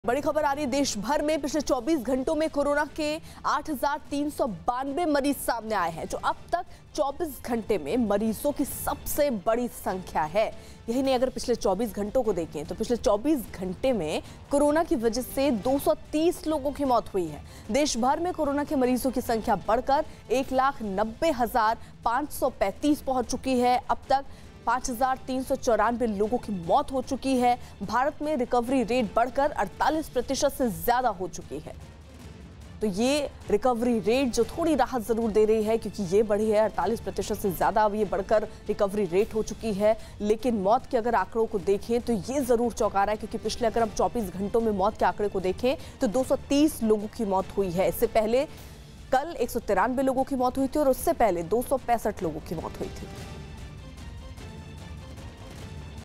बड़ी खबर आ रही है देश भर में पिछले 24 घंटों में कोरोना के 8,392 मरीज सामने आए हैं, जो अब तक 24 घंटे में मरीजों की सबसे बड़ी संख्या है। यही नहीं, अगर पिछले 24 घंटों को देखें तो पिछले 24 घंटे में कोरोना की वजह से 230 लोगों की मौत हुई है। देश भर में कोरोना के मरीजों की संख्या बढ़कर 1,90,535 पहुंच चुकी है। अब तक 5,394 लोगों की मौत हो चुकी है। भारत में रिकवरी रेट बढ़कर 48% से ज्यादा हो चुकी है। तो ये रिकवरी रेट जो थोड़ी राहत जरूर दे रही है, क्योंकि ये बढ़ी है 48% से ज्यादा, अब ये बढ़कर रिकवरी रेट हो चुकी है। लेकिन मौत के अगर आंकड़ों को देखें तो ये जरूर चौंका रहा है, क्योंकि पिछले अगर हम 24 घंटों में मौत के आंकड़े को देखें तो 230 लोगों की मौत हुई है। इससे पहले कल 193 लोगों की मौत हुई थी और उससे पहले 265 लोगों की मौत हुई थी।